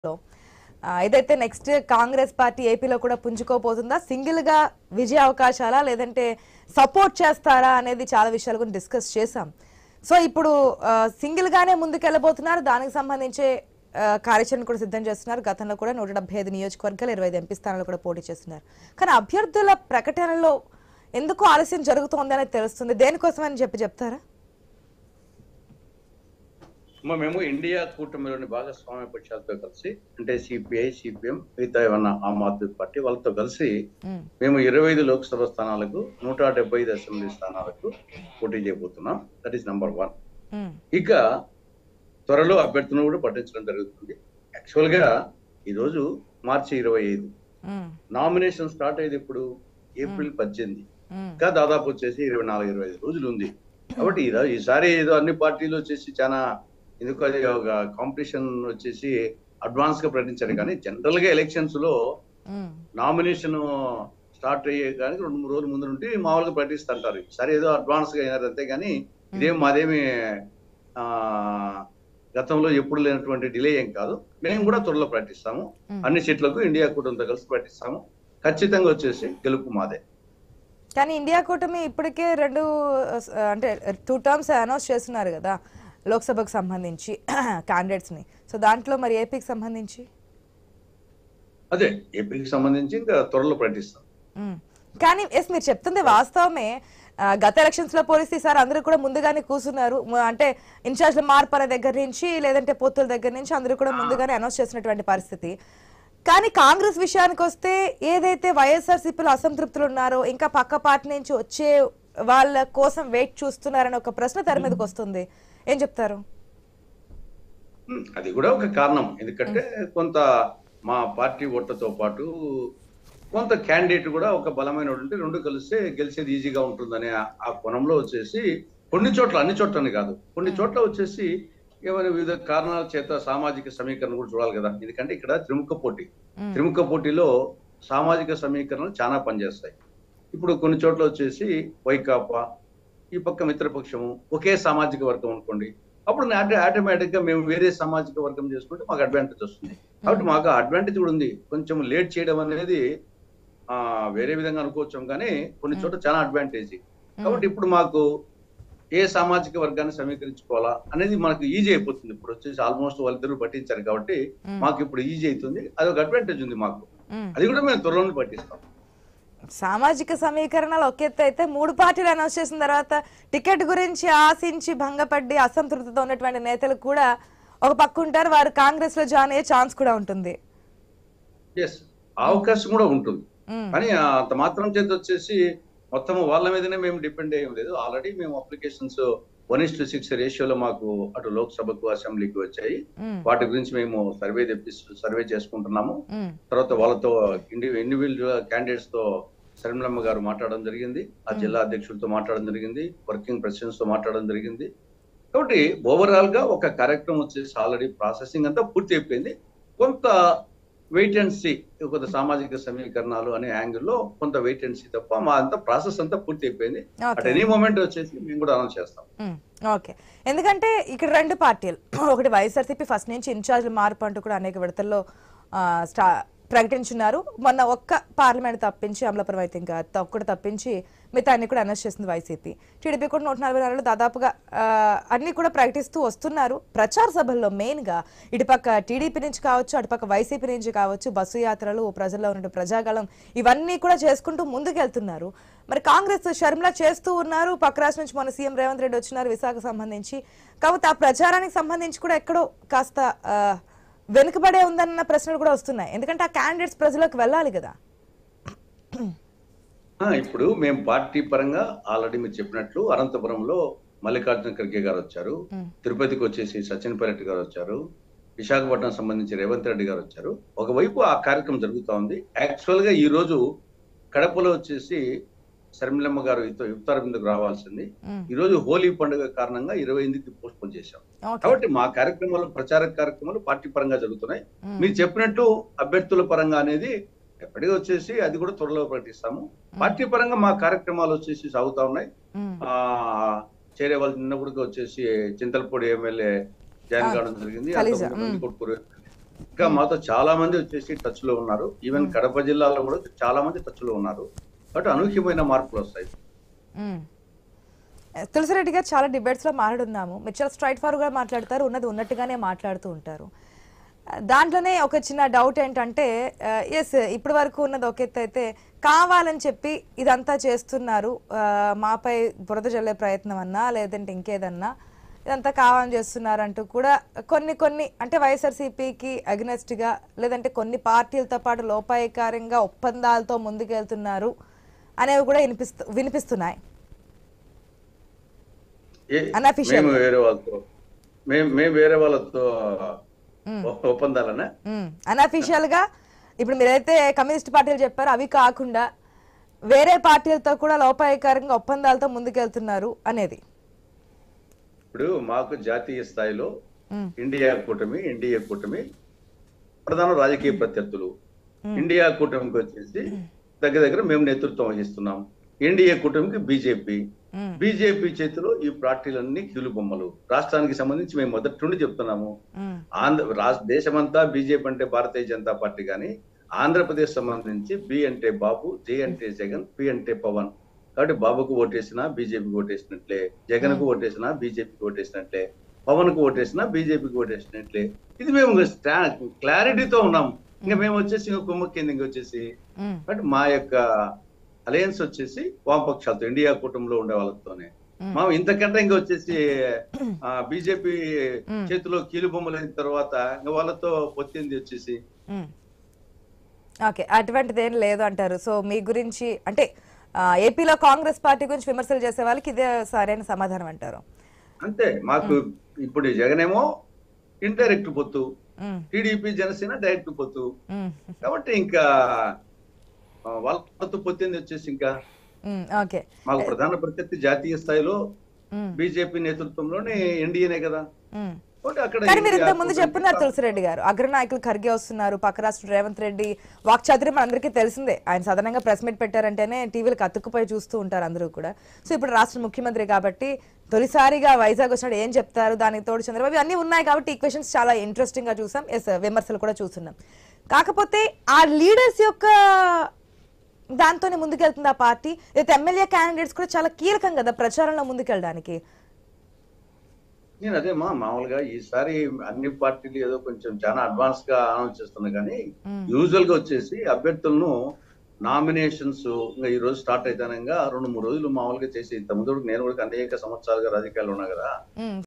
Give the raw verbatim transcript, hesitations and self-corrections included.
లో ఇదైతే next Congress party ఏపీలో కూడా పుంజుకోపోతుందా, సింగిల్ గా విజయ అవకాశాలా లేదంటే సపోర్ట్ చేస్తారా అనేది చాలా విషయాల గురించి డిస్కస్ చేసాం. సో ఇప్పుడు సింగిల్ గానే ముందుకెళ్ళబోతున్నారు, దానికి సంబంధించి కార్యాచరణ కూడా సిద్ధం చేస్తున్నారు. గతంలో కూడా నూట డెబ్బై ఐదు నియోజకవర్గాలు ఇరవై ఐదు ఎంపీ స్థానాలు కూడా పోటీ చేస్తున్నారు. కానీ అభ్యర్థుల ప్రకటనలో ఎందుకు ఆలస్యం జరుగుతోంది అనేది తెలుస్తుంది. దేనికోసమని చెప్పి చెప్తారా? మేము ఇండియా కూటమిలోని భాగస్వామ్య పక్షాలతో కలిసి అంటే సిపిఐ, సిపిఎం, మిగతా ఏమన్నా ఆమ్ ఆద్మీ పార్టీ వాళ్ళతో కలిసి మేము ఇరవై ఐదు లోక్సభ స్థానాలకు నూట డెబ్బై ఐదు అసెంబ్లీ స్థానాలకు పోటీ చేయబోతున్నాం. That is number one. ఇక త్వరలో అభ్యర్థులను కూడా పట్టించడం జరుగుతుంది. యాక్చువల్ గా ఈరోజు మార్చి ఇరవై ఐదు నామినేషన్ స్టార్ట్ అయ్యేది ఇప్పుడు ఏప్రిల్ పద్దెనిమిది, ఇంకా దాదాపు వచ్చేసి ఇరవై నాలుగు ఇరవై ఐదు రోజులు ఉంది. కాబట్టి ఈసారి ఏదో అన్ని పార్టీలు వచ్చేసి చాలా ఎందుకు అది ఒక కాంపిటీషన్ వచ్చేసి అడ్వాన్స్ గా ప్రకటించారు. కానీ జనరల్ గా ఎలక్షన్స్ లో నామినేషన్ స్టార్ట్ అయ్యే కానీ రెండు మూడు రోజుల ముందు నుండి మామూలుగా ప్రకటిస్తుంటారు. సరే ఏదో అడ్వాన్స్ గా అయినారు అంతే, కానీ ఇదేం మాదేమి ఆ గతంలో ఎప్పుడు లేనటువంటి డిలే ఏం కాదు. మేము కూడా త్వరలో ప్రకటిస్తాము. అన్ని సీట్లకు ఇండియా కూటమితో కలిసి ప్రకటిస్తాము. ఖచ్చితంగా వచ్చేసి గెలుపు మాదే. కానీ ఇండియా కూటమి ఇప్పటికే రెండు అంటే టూ టర్మ్స్ అనౌన్స్ చేస్తున్నారు కదా లోక్సభకు సంబంధించి క్యాండిడేట్స్ ని. సో దాంట్లో మరి ఏపీకి సంబంధించి అదే ఏపీకి సంబంధించి ఇంకా త్వరలో ప్రకటిస్తాం. కానీ ఎస్ మీరు చెప్తుంది వాస్తవమే. గత ఎలక్షన్స్ లో పోలిస్తే సార్ అందరూ కూడా ముందుగానే కూర్చున్నారు. అంటే ఇన్ఛార్జ్ల మార్పు అనే దగ్గర నుంచి లేదంటే పొత్తుల దగ్గర నుంచి అందరూ కూడా ముందుగానే అనౌన్స్ చేసినటువంటి పరిస్థితి. కానీ కాంగ్రెస్ విషయానికి వస్తే ఏదైతే వైఎస్ఆర్సీపీలో అసంతృప్తులు ఉన్నారో, ఇంకా పక్క పార్టీ నుంచి వచ్చే వాళ్ళ కోసం వెయిట్ చూస్తున్నారని ఒక ప్రశ్న తెర మీదకి వస్తుంది. ఏం చెప్తారు? అది కూడా ఒక కారణం. ఎందుకంటే కొంత మా పార్టీ ఓట్లతో పాటు కొంత క్యాండిడేట్ కూడా ఒక బలమైన ఉంటే రెండు కలిస్తే గెలిచేది ఈజీగా ఉంటుందనే ఆ కోణంలో వచ్చేసి కొన్ని చోట్ల, అన్ని చోట్లని కాదు, కొన్ని చోట్ల వచ్చేసి ఏమైనా వివిధ కారణాల చేత సామాజిక సమీకరణ కూడా చూడాలి కదా. ఎందుకంటే ఇక్కడ త్రిముఖ పోటీ త్రిముఖ పోటీలో సామాజిక సమీకరణలు చాలా పనిచేస్తాయి. ఇప్పుడు కొన్ని చోట్ల వచ్చేసి వైకాపా, ఈ పక్క మిత్రపక్షము ఒకే సామాజిక వర్గం అనుకోండి, అప్పుడు ఆటోమేటిక్ గా మేము వేరే సామాజిక వర్గం చేసుకుంటే మాకు అడ్వాంటేజ్ వస్తుంది. కాబట్టి మాకు అడ్వాంటేజ్ కూడా ఉంది. కొంచెం లేట్ చేయడం అనేది ఆ వేరే విధంగా అనుకోవచ్చు, కానీ కొన్ని చోట్ల చాలా అడ్వాంటేజ్. కాబట్టి ఇప్పుడు మాకు ఏ సామాజిక వర్గాన్ని సమీకరించుకోవాలా అనేది మనకు ఈజీ అయిపోతుంది. ఇప్పుడు వచ్చేసి ఆల్మోస్ట్ వాళ్ళిద్దరు పట్టించారు కాబట్టి మాకు ఇప్పుడు ఈజీ అవుతుంది. అది ఒక అడ్వాంటేజ్ ఉంది మాకు. అది కూడా మేము త్వరలోనే పట్టిస్తాం. సామాజిక సమీకరణాలు ఒక ఎత్తు అయితే, మూడు పార్టీలు అనౌన్స్ చేసిన తర్వాత టికెట్ గురించి ఆశించి భంగపడి అసంతృప్తితో ఉన్నటువంటి నేతలు కూడా ఒక పక్క ఉంటారు. వారు కాంగ్రెస్ లో జాయిన్ అయ్యే ఛాన్స్ కూడా ఉంటుంది. అవకాశం కూడా ఉంటుంది. కానీ అంత మాత్రం చేత వచ్చేసి మొత్తం వాళ్ళ మీదనే మేము డిపెండ్ అయ్యేం లేదు. ఆల్రెడీ మేము applications one is two six రేషియోలో మాకు అటు లోక్సభకు అసెంబ్లీకి వచ్చాయి. వాటి గురించి మేము సర్వే తెప్పిస్తూ సర్వే చేసుకుంటున్నాము. తర్వాత వాళ్ళతో ఇండివిజువల్ క్యాండిడేట్స్ తో శర్మిలమ్మ గారు మాట్లాడడం జరిగింది, ఆ జిల్లా అధ్యక్షులతో మాట్లాడడం జరిగింది, వర్కింగ్ ప్రెసిడెంట్స్ తో మాట్లాడడం జరిగింది. కాబట్టి ఓవరాల్ గా ఒక కార్యక్రమం వచ్చేసి ఆల్రెడీ ప్రాసెసింగ్ అంతా పూర్తి అయిపోయింది. కొంత వెయిట్ అండ్ సీ, కొంత సామాజిక సమీకరణాలు అనే యాంగిల్లో కొంత వెయిట్ అండ్ సీ తప్ప మా అంతా ప్రాసెస్ అంతా పూర్తి అయిపోయింది. అట్ ఎనీ మూమెంట్ వచ్చేసి మేము కూడా అనౌన్స్ చేస్తాం. ఓకే, ఎందుకంటే ఇక్కడ రెండు పార్టీలు, ఒకటి వైఎస్ఆర్సీపీ ఫస్ట్ నుంచి ఇన్ఛార్జ్ల మార్పు అంటూ కూడా అనేక విడతల్లో స్టా ప్రకటించున్నారు. మొన్న ఒక్క పార్లమెంట్ తప్పించి అమలాపురం అయితే ఇంకా ఒక్కటి తప్పించి మిగతా అన్ని కూడా అనౌన్స్ చేసింది వైసీపీ. టీడీపీ కూడా నూట నలభై నాలుగులో దాదాపుగా అన్ని కూడా ప్రకటిస్తూ వస్తున్నారు. ప్రచార సభల్లో మెయిన్ గా ఇటుపక్క టీడీపీ నుంచి కావచ్చు, అటుపక్క వైసీపీ నుంచి కావచ్చు, బస్సు యాత్రలు, ప్రజల్లో ఉన్న ప్రజాగళం, ఇవన్నీ కూడా చేసుకుంటూ ముందుకెళ్తున్నారు. మరి కాంగ్రెస్ షర్మిల చేస్తూ ఉన్నారు. పక్క రాష్ట్రం నుంచి మన సీఎం రేవంత్ రెడ్డి వచ్చినారు విశాఖ సంబంధించి. కాబట్టి ఆ ప్రచారానికి సంబంధించి కూడా ఎక్కడో కాస్త వెనుకబడే ఉందన్న ప్రశ్నలు కూడా వస్తున్నాయి. ఎందుకంటే ఆ క్యాండిడేట్స్ ప్రజలకు వెళ్ళాలి కదా. ఇప్పుడు మేము పార్టీ పరంగా ఆల్రెడీ మీరు చెప్పినట్లు అనంతపురంలో మల్లికార్జున ఖర్గే గారు వచ్చారు, తిరుపతికి వచ్చేసి సచిన్ పైలట్ గారు వచ్చారు, విశాఖపట్నం సంబంధించి రేవంత్ రెడ్డి గారు వచ్చారు. ఒకవైపు ఆ కార్యక్రమం జరుగుతూ ఉంది. యాక్చువల్ గా ఈ రోజు కడపలో వచ్చేసి శర్మిలమ్మ గారు ఇఫ్తార్ బిందుకు రావాల్సింది. ఈ రోజు హోలీ పండుగ కారణంగా ఇరవై ఎనిమిదికి పోస్ట్ పోన్ చేశాం. కాబట్టి మా కార్యక్రమాలు, ప్రచార కార్యక్రమాలు పార్టీ పరంగా జరుగుతున్నాయి. మీరు చెప్పినట్టు అభ్యర్థుల పరంగా అనేది ఎప్పటికీ వచ్చేసి అది కూడా త్వరలో ప్రకటిస్తాము. పార్టీ పరంగా మా కార్యక్రమాలు వచ్చేసి సాగుతా ఉన్నాయి. ఆ చేరే వాళ్ళు నిన్న కూడా వచ్చేసి చింతలపూడి ఎమ్మెల్యే జాయిన్ కావడం జరిగింది. ఇంకా మాతో చాలా మంది వచ్చేసి టచ్ లో ఉన్నారు. ఈవెన్ కడప జిల్లాలో కూడా చాలా మంది టచ్ లో ఉన్నారు. బట్ అనూహ్యమైన మార్పులు వస్తాయి. మ్మ్. తులసిరెడ్డి గారు చాలా డిబేట్స్ లో మాట్లాడున్నాము. మీరు చాలా స్ట్రైట్ ఫార్వర్డ్ గా మాట్లాడతారు, ఉన్నది ఉన్నట్టుగానే మాట్లాడుతూ ఉంటారు. దాంట్లోనే ఒక చిన్న డౌట్ ఏంటంటే, ఎస్ ఇప్పటి వరకు ఉన్నది ఒక ఎత్తు అయితే, కావాలని చెప్పి ఇదంతా చేస్తున్నారు, ఆ, మాపై బురద జల్లే ప్రయత్నం అన్నా లేదంటే ఇంకేదన్నా ఇదంతా కావాలని చేస్తున్నారు అంటూ కూడా కొన్ని కొన్ని అంటే వైఎస్ఆర్సీపీకి అగ్నెస్ట్ గా లేదంటే కొన్ని పార్టీలతో పాటు లోపాయకారంగా ఒప్పందాలతో ముందుకెళ్తున్నారు అనేవి కూడా వినిపిస్తు వినిపిస్తున్నాయి ఏ- Unofficial మేము గా. వేరే వాళ్ళతో మేము మేము వేరే వాళ్ళతో ఒప్పందాలనే అన్అఫీషియల్ గా ఇప్పుడు మీరైతే కమ్యూనిస్ట్ పార్టీలు చెప్పారో అవి కాకుండా వేరే పార్టీలతో కూడా లోపాయకారంగా ఒప్పందాలతో ముందుకెళ్తున్నారు అనేది. ఇప్పుడు మాకు జాతీయ స్థాయిలో మ్మ్. ఇండియా కూటమి ఎన్డీఏ కూటమి ప్రధాన రాజకీయ ప్రత్యర్థులు. ఇండియా కూటమికి వచ్చేసి దగ్గర దగ్గర మేము నేతృత్వం వహిస్తున్నాం. ఎన్డీఏ కూటమికి బీజేపీ. మ్మ్. బీజేపీ చేతిలో ఈ పార్టీలన్నీ కీలుబొమ్మలు. రాష్ట్రానికి సంబంధించి మేము మొదటి నుండి చెప్తున్నాము. మ్మ్. ఆంధ్ర రాష్ట్ర దేశమంతా బీజేపీ అంటే భారతీయ జనతా పార్టీ, కానీ ఆంధ్రప్రదేశ్ సంబంధించి బి అంటే బాబు, జే అంటే జగన్, పి అంటే పవన్. కాబట్టి బాబుకు ఓటేసినా బీజేపీకి ఓటేసినట్లే, జగన్ కు ఓటేసినా బీజేపీకి ఓటేసినట్లే, పవన్ కు ఓటేసినా బీజేపీకి ఓటేసినట్లే. ఇది మేము క్లారిటీతో ఉన్నాం. ఇంకా మేము వచ్చేసి ఇంకా కుమ్మక్కింది ఇంక వచ్చేసి మ్మ్. బట్ మా యొక్క అలయన్స్ వచ్చేసి వామపక్షాలతో ఇండియా కూటమిలో ఉండే వాళ్ళతోనే. మా ఇంతకంటే ఇంకా వచ్చేసి బీజేపీ చేతిలో కీలుబొమ్మలు అయిన తర్వాత ఇంకా వాళ్ళతో పొత్తింది వచ్చేసి మ్మ్. ఓకే, అటువంటిది ఏం లేదు అంటారు. సో మీ గురించి అంటే ఆ, ఏపీలో కాంగ్రెస్ పార్టీ గురించి విమర్శలు చేసే వాళ్ళకి ఇదే సరైన సమాధానం అంటారు. అంతే. మాకు ఇప్పుడు జగన్ ఏమో ఇండైరెక్ట్ పొత్తు, మ్మ్. టీడీపీ జనసేన డైరెక్ట్ పొత్తు. మ్మ్. కాబట్టి ఇంకా ఆ, వాళ్ళతో పొత్తింది వచ్చేసి ఇంకా మ్మ్. ఓకే. మాకు ప్రధాన ప్రత్యర్థి జాతీయ స్థాయిలో మ్మ్. బీజేపీ నేతృత్వంలోనే ఎన్డీఏనే కదా. మ్మ్. కాబట్టి అక్కడ కానీ మీరు ఇంత ఇండియా ముందు కూటమి చెప్పున్నారు తులసిరెడ్డి గారు, అగ్రనాయకులు ఖర్గే వస్తున్నారు, పక్క రాష్ట్ర రేవంత్ రెడ్డి వాక్చాతుర్యం మనందరికీ తెలిసిందే. ఆయన సాధారణంగా ప్రెస్ మీట్ పెట్టారంటేనే టీవీలకు అతుక్కుపోయి చూస్తూ ఉంటారు అందరూ కూడా. సో ఇప్పుడు రాష్ట్ర ముఖ్యమంత్రి కాబట్టి తొలిసారిగా వైజాగ్ వచ్చినప్పుడు ఏం చెప్తారు, దానికి తోడు చంద్రబాబు అన్ని ఉన్నాయి కాబట్టి ఈక్వెషన్స్ చాలా ఇంట్రెస్టింగ్ గా చూసాం. ఎస్, విమర్శలు కూడా చూస్తున్నాం. కాకపోతే ఆ లీడర్స్ యొక్క దాంతోనే ముందుకెళ్తుంది ఆ పార్టీ. అయితే ఎమ్మెల్యే క్యాండిడేట్స్ కూడా చాలా కీలకం కదా ప్రచారంలో ముందుకెళ్ళడానికి. నేను అదే మా మామూలుగా ఈసారి అన్ని పార్టీలు ఏదో కొంచెం చాలా అడ్వాన్స్ గా అనౌన్స్ చేస్తున్నాయి, కానీ యూజువల్ గా వచ్చేసి అభ్యర్థులను నామినేషన్స్ ఇంకా ఈ రోజు స్టార్ట్ అయితేనంగా రెండు మూడు రోజులు మామూలుగా చేసి ఇంత ముందు నేను కూడా అనేక సంవత్సరాలుగా రాజకీయాలు ఉన్నా కదా.